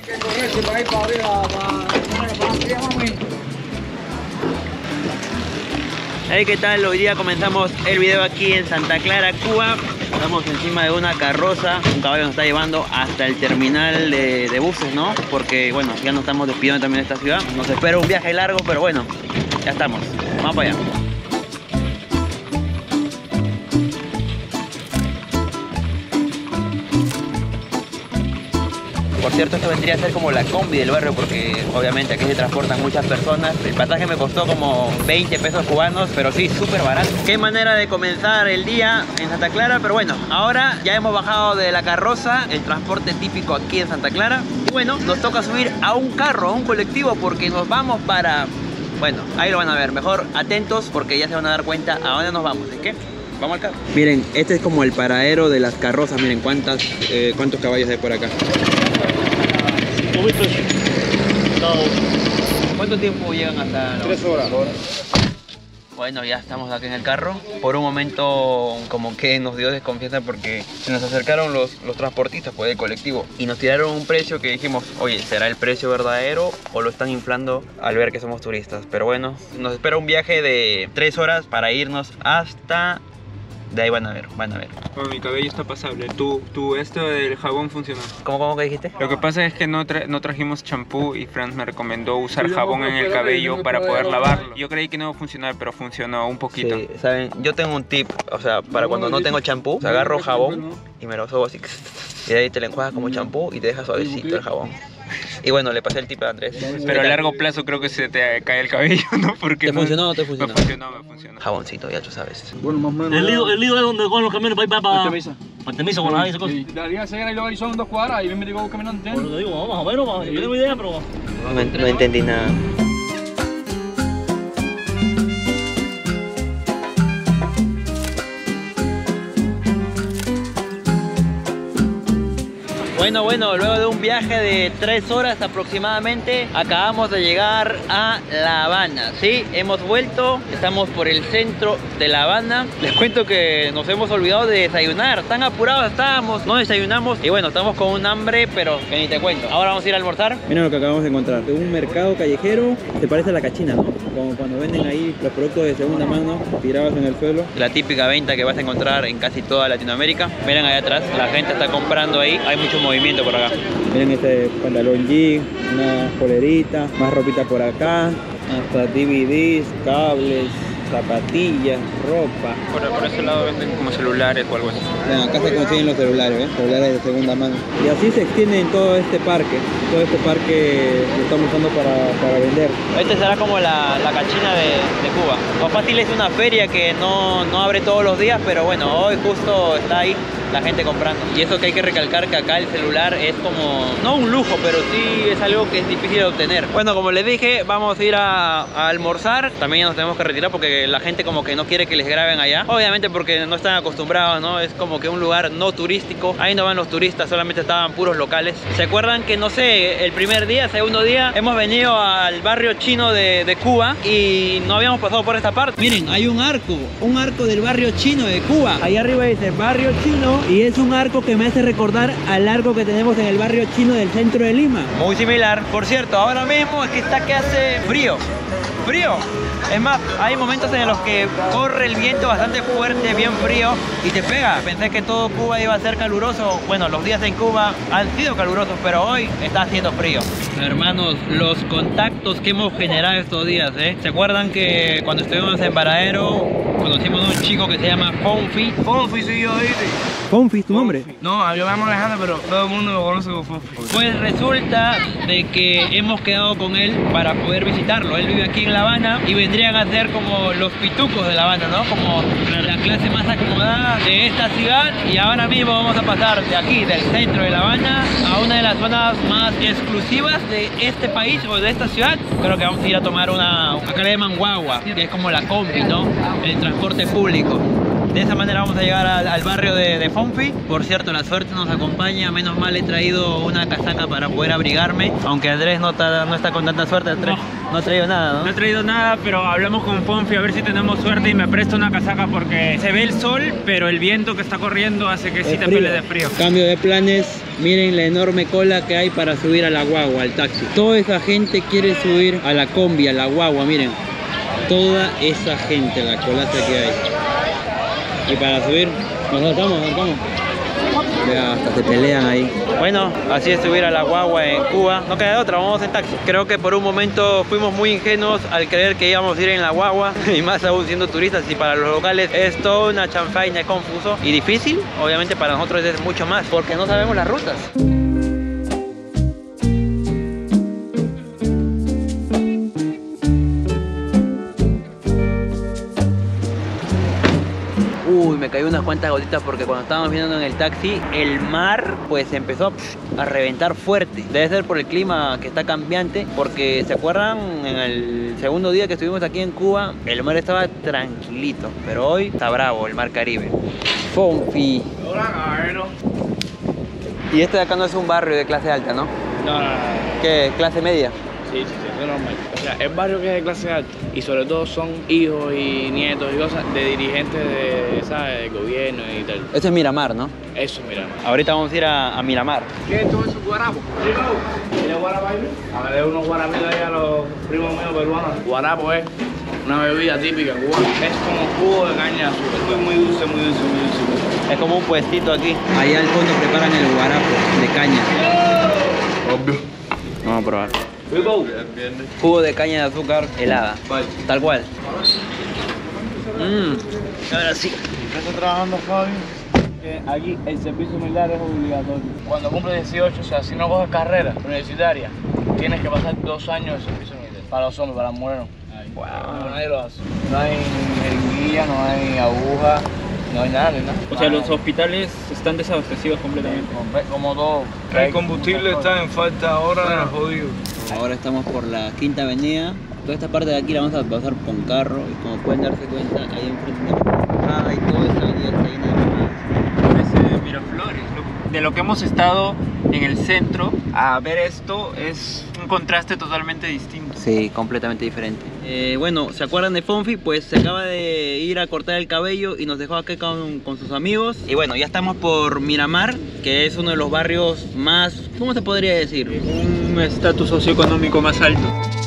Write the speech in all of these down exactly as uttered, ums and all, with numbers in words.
Hey, ¿qué tal? Hoy día comenzamos el video aquí en Santa Clara, Cuba. Estamos encima de una carroza. Un caballo nos está llevando hasta el terminal de, de buses, ¿no? Porque, bueno, ya nos estamos despidiendo también de esta ciudad. Nos espera un viaje largo, pero bueno, ya estamos. Vamos para allá. Por cierto, esto vendría a ser como la combi del barrio porque obviamente aquí se transportan muchas personas. El pasaje me costó como veinte pesos cubanos, pero sí, súper barato. Qué manera de comenzar el día en Santa Clara, pero bueno, ahora ya hemos bajado de la carroza, el transporte típico aquí en Santa Clara. Y bueno, nos toca subir a un carro, a un colectivo, porque nos vamos para... Bueno, ahí lo van a ver, mejor atentos porque ya se van a dar cuenta a dónde nos vamos, ¿es que? Vamos al carro. Miren, este es como el paradero de las carrozas, miren cuántas, eh, cuántos caballos hay por acá. ¿Cuánto tiempo llegan hasta la... Tres horas. Bueno, ya estamos aquí en el carro. Por un momento como que nos dio desconfianza porque se nos acercaron los, los transportistas pues, del colectivo y nos tiraron un precio que dijimos, oye, ¿será el precio verdadero o lo están inflando al ver que somos turistas? Pero bueno, nos espera un viaje de tres horas para irnos hasta... De ahí van a ver, van a ver. Bueno, mi cabello está pasable. Tu, tu esto del jabón funcionó. ¿Cómo, cómo que dijiste? Lo que pasa es que no, tra no trajimos champú y Franz me recomendó usar jabón en el cabello para poder lavarlo. Yo creí que no iba a funcionar, pero funcionó un poquito. Sí, saben, yo tengo un tip, o sea, para cuando no tengo champú, agarro jabón y me lo sobo así. Y de ahí te lo enjuagas como champú y te deja suavecito el jabón. Y bueno, le pasé el tip a Andrés. Pero a largo plazo creo que se te cae el cabello, ¿no? Porque ¿Te no, funcionó o no te funcionó? Me funcionó, me funcionó. Jaboncito, ya tú sabes. Bueno, más o menos. El lío, el lío es donde con los camiones para ir para... Para Artemisa. Artemisa, con la esa cosa. De la Segura y luego ahí son dos cuadras y bien me digo caminando. Bueno, te digo, vamos a ver, vamos, yo tengo idea, pero... No, no entendí nada. Bueno, bueno, luego de un viaje de tres horas aproximadamente, acabamos de llegar a La Habana, ¿sí? Hemos vuelto, estamos por el centro de La Habana. Les cuento que nos hemos olvidado de desayunar, tan apurados estábamos, no desayunamos y bueno, estamos con un hambre, pero que ni te cuento. Ahora vamos a ir a almorzar. Miren lo que acabamos de encontrar, un mercado callejero, se parece a la cachina, ¿no? Como cuando venden ahí los productos de segunda mano tirados en el suelo. La típica venta que vas a encontrar en casi toda Latinoamérica. Miren allá atrás, la gente está comprando ahí, hay mucho movimiento por acá. Miren este pantalón jean, una polerita, más ropita por acá, hasta D V Ds, cables, zapatillas, ropa. Por, por ese lado venden como celulares o algo así. Bueno, acá se consiguen los celulares, ¿ves? Celulares de segunda mano. Y así se extiende en todo este parque. Todo este parque lo estamos usando para, para vender. Este será como la, la cachina de, de Cuba. O fácil es una feria que no, no abre todos los días, pero bueno, hoy justo está ahí la gente comprando. Y eso que hay que recalcar que acá el celular es como, no un lujo, pero sí es algo que es difícil de obtener. Bueno, como les dije, vamos a ir a, a almorzar. También ya nos tenemos que retirar porque la gente como que no quiere que les graben allá. Obviamente porque no están acostumbrados, ¿no? Es como que un lugar no turístico. Ahí no van los turistas, solamente estaban puros locales. ¿Se acuerdan que, no sé, el primer día, segundo día, hemos venido al barrio chino de, de Cuba y no habíamos pasado por esta parte? Miren, hay un arco, un arco del barrio chino de Cuba. Ahí arriba dice barrio chino y es un arco que me hace recordar al arco que tenemos en el barrio chino del centro de Lima. Muy similar. Por cierto, ahora mismo es que está que hace frío. Frío. Es más, hay momentos en los que corre el viento bastante fuerte, bien frío y te pega. Pensé que todo Cuba iba a ser caluroso. Bueno, los días en Cuba han sido calurosos, pero hoy está haciendo frío. Hermanos, los contactos que hemos generado estos días, ¿eh? ¿Se acuerdan que cuando estuvimos en Paradero conocimos a un chico que se llama Fonfi? Fonfi soy yo, ¿viste? ¿Fonfi tu nombre? No, yo me llamo Alejandro, pero todo el mundo lo conoce como Fonfi. Pues resulta de que hemos quedado con él para poder visitarlo. Él vive aquí en La Habana y vendrían a ser como los pitucos de La Habana, ¿no? Como la clase más acomodada de esta ciudad. Y ahora mismo vamos a pasar de aquí, del centro de La Habana, a una de las zonas más exclusivas de este país o de esta ciudad. Creo que vamos a ir a tomar una, acá le llaman guagua, que es como la combi, ¿no? El transporte público. De esa manera vamos a llegar al, al barrio de, de Fonfi. Por cierto, la suerte nos acompaña. Menos mal he traído una casaca para poder abrigarme. Aunque Andrés no está, no está con tanta suerte. Andrés no, no ha traído nada, ¿no? No he traído nada, pero hablamos con Fonfi a ver si tenemos suerte y me presta una casaca porque se ve el sol, pero el viento que está corriendo hace que sí te pele de frío. Cambio de planes. Miren la enorme cola que hay para subir a la guagua, al taxi. Toda esa gente quiere subir a la combi, a la guagua, miren. Toda esa gente, la colaza que hay. Y para subir, nos saltamos, nos saltamos. Vea, hasta se pelean ahí. Bueno, así es subir a la guagua en Cuba. No queda de otra, vamos en taxi. Creo que por un momento fuimos muy ingenuos al creer que íbamos a ir en la guagua. Y más aún siendo turistas, y para los locales es toda una chanfaina, es confuso y difícil. Obviamente para nosotros es mucho más, porque no sabemos las rutas. Uy, me cayó unas cuantas gotitas porque cuando estábamos viendo en el taxi, el mar pues empezó a reventar fuerte. Debe ser por el clima que está cambiante, porque ¿se acuerdan? En el segundo día que estuvimos aquí en Cuba, el mar estaba tranquilito, pero hoy está bravo el mar Caribe. Fonfi. Y este de acá no es un barrio de clase alta, ¿no? No, no, no. ¿Qué? ¿Clase media? Sí, sí, sí, eso es normal. O sea, el barrio que es de clase alta y sobre todo son hijos y nietos y cosas de dirigentes de, ¿sabes? Del gobierno y tal. Este es Miramar, ¿no? Eso, mira. Ahorita vamos a ir a, a Miramar. ¿Qué es todo eso, guarapo? ¿Tiene guarapo ahí? A ver, unos guarapitos ahí a los primos míos peruanos. Guarapo es una bebida típica cubana. Es como jugo de caña de azúcar. Es muy dulce, muy dulce, muy dulce. Es como un puestito aquí. Allá al fondo preparan el guarapo de caña. Obvio. Vamos a probar. Jugo de caña de azúcar helada. Tal cual. Mmm. Ahora sí. ¿Qué está trabajando, Fabio? Que aquí el servicio militar es obligatorio. Cuando cumples dieciocho, o sea, si no coges carrera universitaria, tienes que pasar dos años de servicio militar. Para los hombres, para las mujeres no. Wow. No, nadie lo hace. No hay jeringuilla, no hay aguja, no hay nada, ni nada. O sea, los hospitales están desabastecidos completamente. Como, como todo. El combustible está en falta ahora, jodido. Ahora estamos por la Quinta Avenida. Toda esta parte de aquí la vamos a pasar con carro. Y como pueden darse cuenta, ahí enfrente de la y toda esta avenida está llena de mamadas. Parece Miraflores. De lo que hemos estado en el centro a ver esto es un contraste totalmente distinto. Sí, completamente diferente. Eh, bueno, ¿se acuerdan de Fonfi? Pues se acaba de ir a cortar el cabello y nos dejó aquí con, con sus amigos. Y bueno, ya estamos por Miramar, que es uno de los barrios más, ¿cómo se podría decir? Un estatus socioeconómico más alto.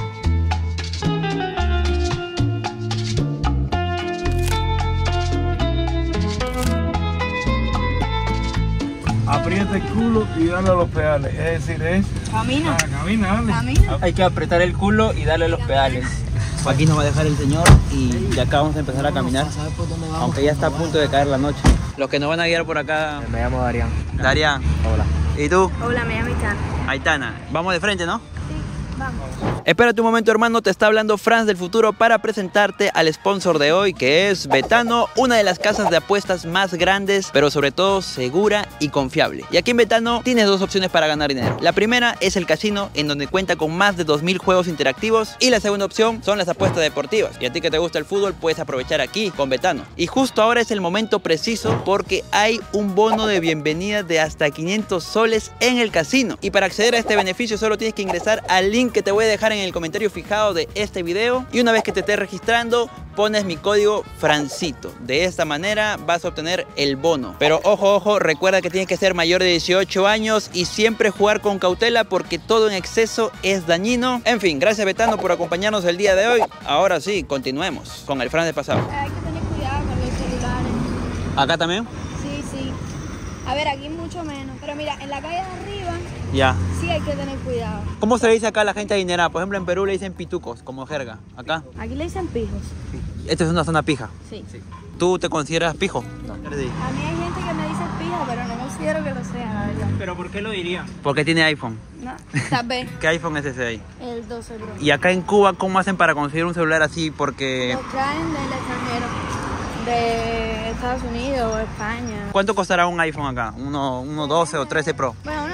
Aprieta el culo y dale a los pedales. Es decir, es... Camina. Ah, camina, dale. Camina. Hay que apretar el culo y darle los pedales. Aquí nos va a dejar el señor y ya acá vamos a empezar a caminar, aunque ya está a punto de caer la noche. Los que nos van a guiar por acá... Me llamo Darián. Darián. Hola. ¿Y tú? Hola, me llamo Aitana. Aitana. Vamos de frente, ¿no? Sí, vamos. Espérate un momento, hermano, te está hablando Franz del futuro para presentarte al sponsor de hoy, que es Betano, una de las casas de apuestas más grandes, pero sobre todo segura y confiable. Y aquí en Betano tienes dos opciones para ganar dinero. La primera es el casino, en donde cuenta con más de dos mil juegos interactivos, y la segunda opción son las apuestas deportivas. Y a ti que te gusta el fútbol, puedes aprovechar aquí con Betano. Y justo ahora es el momento preciso porque hay un bono de bienvenida de hasta quinientos soles en el casino. Y para acceder a este beneficio solo tienes que ingresar al link que te voy a dejar en el comentario fijado de este video, y una vez que te estés registrando pones mi código Francito. De esta manera vas a obtener el bono. Pero ojo, ojo, recuerda que tienes que ser mayor de dieciocho años y siempre jugar con cautela porque todo en exceso es dañino. En fin, gracias Betano por acompañarnos el día de hoy. Ahora sí, continuemos con el Franz de pasado. Hay que tener cuidado con los celulares. ¿Acá también? Sí, sí. A ver, aquí mucho menos. Pero mira, en la calle de arriba Ya. sí hay que tener cuidado. ¿Cómo se le dice acá a la gente adinerada? Por ejemplo, en Perú le dicen pitucos, como jerga. Acá. Aquí le dicen pijos. Esta es una zona pija. Sí. ¿Tú te consideras pijo? No. A mí hay gente que me dice pija, pero no considero que lo sea, la verdad. ¿Pero por qué lo diría? Porque tiene iPhone. No, tal vez. ¿Qué iPhone es ese ahí? El doce Pro. Y acá en Cuba, ¿cómo hacen para conseguir un celular así? Porque... Lo traen del extranjero. De Estados Unidos o España. ¿Cuánto costará un iPhone acá? ¿Uno, uno doce o trece Pro? Bueno, un amigo mío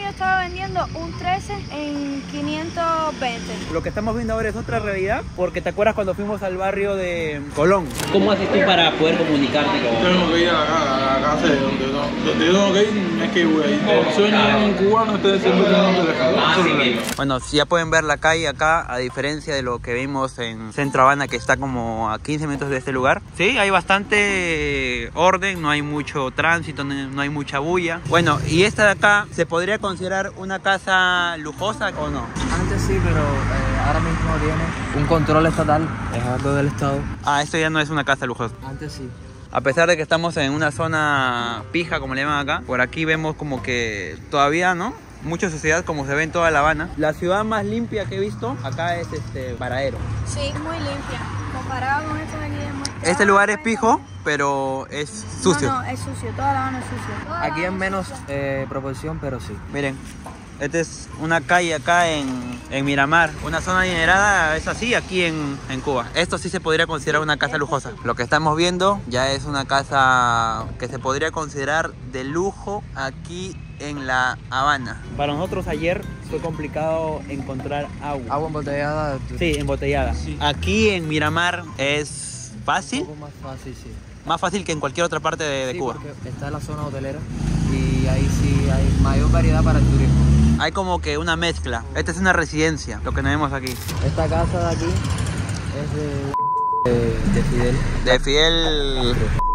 estaba vendiendo un trece en quinientos veinte. Lo que estamos viendo ahora es otra realidad, porque te acuerdas cuando fuimos al barrio de Colón. ¿Cómo haces tú para poder comunicarte con...? Tengo que ir a la, a la casa de donde no. Donde yo tengo que ir, no es que voy a ir. El sueño de un cubano es tener siempre un teléfono. Bueno, si ya pueden ver la calle acá, a diferencia de lo que vimos en Centro Habana, que está como a quince minutos de este lugar. Sí, hay bastante orden, no hay mucho tránsito, no hay mucha bulla. Bueno, y esta de acá, ¿se podría considerar una casa lujosa o no? Antes sí, pero eh, ahora mismo tiene un control estatal, es algo del Estado. Ah, esto ya no es una casa lujosa. Antes sí. A pesar de que estamos en una zona pija, como le llaman acá, por aquí vemos como que todavía, ¿no? Mucha sociedad como se ve en toda La Habana. La ciudad más limpia que he visto acá es este Varadero. Sí, muy limpia. Comparado con esto de aquí de Muestra. Este lugar es pijo, pero es sucio. No, no, es sucio. Toda La Habana es sucio. Toda Aquí La en Habana menos es sucia. eh, proporción, pero sí. Miren, esta es una calle acá en, en Miramar. Una zona adinerada es así aquí en, en Cuba. Esto sí se podría considerar una casa lujosa. Lo que estamos viendo ya es una casa que se podría considerar de lujo aquí en La Habana. Para nosotros ayer fue complicado encontrar agua. Agua embotellada. Sí, embotellada. Sí. Aquí en Miramar es fácil. Un poco más fácil, sí. Más fácil que en cualquier otra parte de, de sí, Cuba. Porque está la zona hotelera y ahí sí hay mayor variedad para el turismo. Hay como que una mezcla. Esta es una residencia, lo que tenemos aquí. Esta casa de aquí es de, de, de Fidel. De Fidel.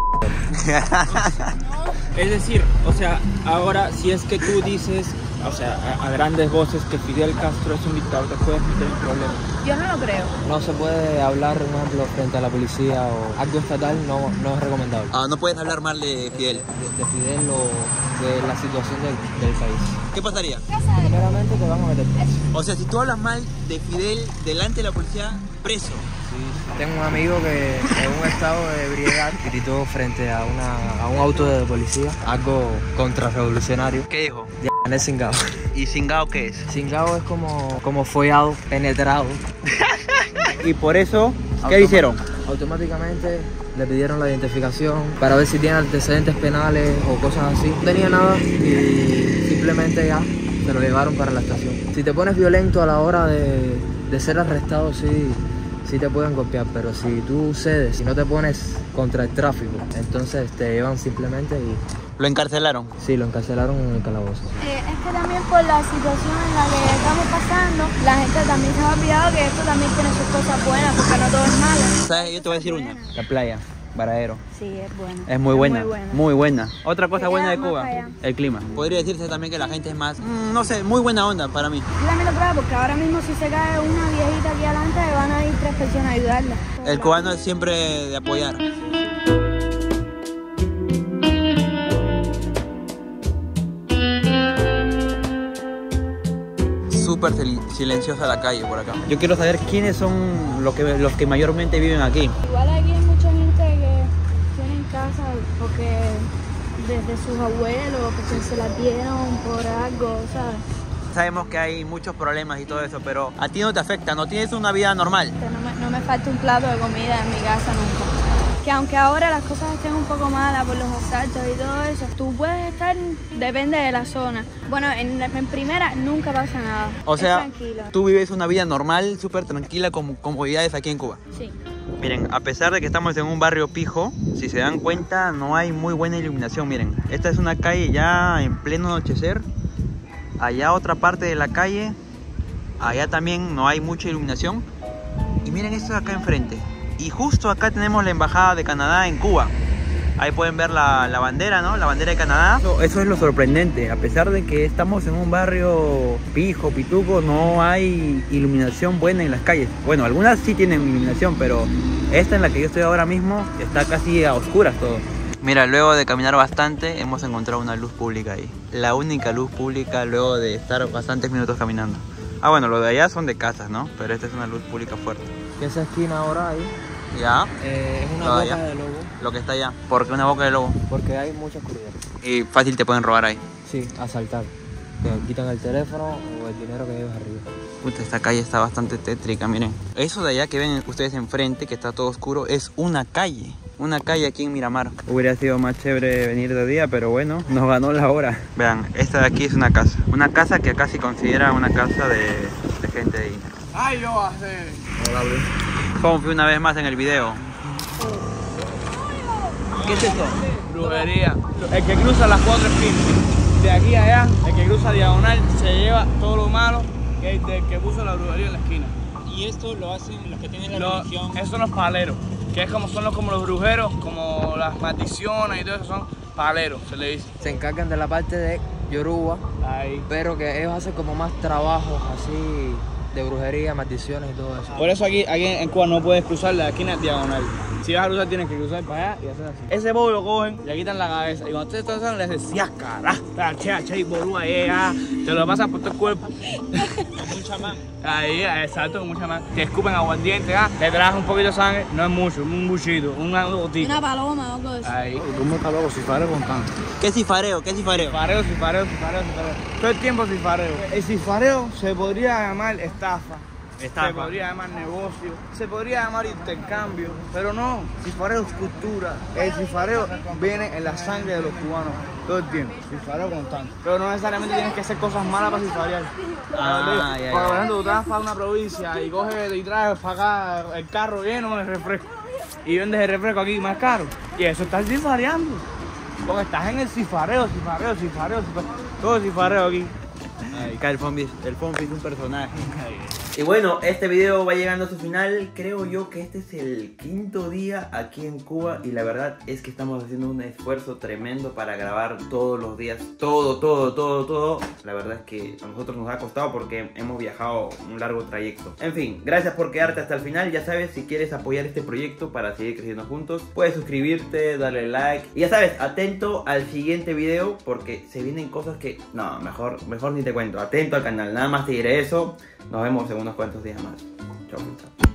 Es decir, o sea, ahora si es que tú dices, o sea, a, a grandes voces que Fidel Castro es un dictador, te puedes meter en problemas. Yo no lo creo. No se puede hablar, por ejemplo, frente a la policía o algo estatal, no, no es recomendable. Ah, no puedes hablar mal de Fidel. De, de Fidel o de la situación del, del país. ¿Qué pasaría? Primeramente te van a meter preso. O sea, si tú hablas mal de Fidel delante de la policía, preso. Sí. Tengo un amigo que en un estado de ebriedad gritó frente a, una, a un auto de policía algo contrarrevolucionario. ¿Qué dijo? Ya es cingao. ¿Y cingao qué es? Cingao es como, como follado, penetrado. Y por eso, ¿qué Automa- hicieron? Automáticamente le pidieron la identificación para ver si tiene antecedentes penales o cosas así. No tenía nada y simplemente ya se lo llevaron para la estación. Si te pones violento a la hora de, de ser arrestado, sí, sí te pueden golpear, pero si tú cedes, si no te pones contra el tráfico, entonces te llevan simplemente y... Lo encarcelaron. Sí, lo encarcelaron en el calabozo. Eh, es que también por la situación en la que estamos pasando, la gente también se ha olvidado que esto también tiene sus cosas buenas, porque no todo es malo. ¿Sabes? Yo te voy a decir una. La playa, Varadero. Sí, es buena. Es muy buena, muy buena. muy buena. Otra cosa Te buena de quedas más Cuba, para allá. el clima. Podría decirse también que la gente es más, mm, no sé, muy buena onda para mí. Yo también lo creo, porque ahora mismo si se cae una viejita aquí adelante, van a ir tres personas a ayudarla. El cubano es siempre de apoyar. Súper silenciosa la calle por acá. Yo quiero saber quiénes son los que, los que mayormente viven aquí. Igual aquí hay mucha gente que tienen casa porque desde sus abuelos, porque se la dieron por algo, ¿sabes? Sabemos que hay muchos problemas y todo eso, pero a ti no te afecta, no tienes una vida normal. Que no me, no me falta un plato de comida en mi casa nunca. Que aunque ahora las cosas estén un poco malas por los asaltos y todo eso, tú puedes estar, depende de la zona. Bueno, en, en primera nunca pasa nada. O Es sea, tranquilo. tú vives una vida normal, súper tranquila, con comodidades aquí en Cuba. Sí. Miren, a pesar de que estamos en un barrio pijo, si se dan cuenta, no hay muy buena iluminación. Miren, esta es una calle ya en pleno anochecer. Allá otra parte de la calle, allá también no hay mucha iluminación. Y miren esto de acá enfrente. Y justo acá tenemos la embajada de Canadá en Cuba. Ahí pueden ver la, la bandera, ¿no? La bandera de Canadá. Eso, eso es lo sorprendente. A pesar de que estamos en un barrio pijo, pituco, no hay iluminación buena en las calles. Bueno, algunas sí tienen iluminación, pero esta en la que yo estoy ahora mismo está casi a oscuras todo. Mira, luego de caminar bastante, hemos encontrado una luz pública ahí. La única luz pública luego de estar bastantes minutos caminando. Ah, bueno, lo de allá son de casas, ¿no? Pero esta es una luz pública fuerte. Esa esquina ahora ahí ¿Ya? eh, es una Lo de boca allá. de lobo Lo que está allá. ¿Por qué una boca de lobo? porque hay mucha oscuridad. Y fácil te pueden robar ahí. Sí, asaltar. que quitan el teléfono o el dinero que llevas arriba. Puta, esta calle está bastante tétrica, miren. Eso de allá que ven ustedes enfrente, que está todo oscuro, es una calle. Una calle aquí en Miramar. Hubiera sido más chévere venir de día, pero bueno, nos ganó la hora. Vean, esta de aquí es una casa. Una casa que acá se considera una casa de, de gente de dinero. Ay, yo hace. Hola, Luis. Confi una vez más en el video. ¿Qué es eso? Brujería. El que cruza las cuatro esquinas, de aquí a allá, el que cruza diagonal, se lleva todo lo malo que es del que puso la brujería en la esquina. Y esto lo hacen los que tienen la Lo- religión. esos son los paleros, que es como son los, como los brujeros, como las maldiciones y todo eso, son paleros, se le dice. Se encargan de la parte de Yoruba, Ahí. pero que ellos hacen como más trabajos así de brujería, maldiciones y todo eso. Por eso aquí, aquí en Cuba no puedes cruzar la esquina diagonal. Si vas a cruzar tienes que cruzar para allá y hacer así. Ese bobo lo cogen, le quitan la cabeza y cuando ustedes están usando le hacen siascara, che, che, bolú ahí, ah, te lo pasan por todo el cuerpo. Un chamán. Ahí, exacto, con mucha más. Te escupen aguardiente, ah, te traes un poquito de sangre, no es mucho, un buchito, una gotita. Una paloma o algo de eso. Ahí. ¿Cómo está loco? Si fareo con tanto. ¿Qué cifareo? ¿Qué cifareo? Cifareo, cifareo, cifareo, cifareo. Todo el tiempo cifareo. El cifareo se podría llamar estafa. Estafa. Se podría llamar negocio, se podría llamar intercambio, pero no, cifareo es cultura. El cifareo viene en la sangre de los cubanos todo el tiempo, cifareo constante. Pero no necesariamente tienes que hacer cosas malas para cifarear. Ah, ya, ya. Por ejemplo, tú te vas para una provincia y coges y traes para acá el carro lleno de refresco y vendes el refresco aquí más caro. Y eso estás cifareando. Porque estás en el cifareo, cifareo, cifareo, cifareo. Todo cifareo aquí. Acá el Fonfi, el Fonfi es un personaje. Y bueno, este video va llegando a su final. Creo yo que este es el quinto día aquí en Cuba y la verdad es que estamos haciendo un esfuerzo tremendo para grabar todos los días. Todo, todo, todo, todo. La verdad es que a nosotros nos ha costado porque hemos viajado un largo trayecto. En fin, gracias por quedarte hasta el final. Ya sabes, si quieres apoyar este proyecto para seguir creciendo juntos, puedes suscribirte, darle like. Y ya sabes, atento al siguiente video porque se vienen cosas que... No, mejor, mejor ni te cuento. Atento al canal, nada más te diré eso. Nos vemos en unos cuantos días más. Chau, chau.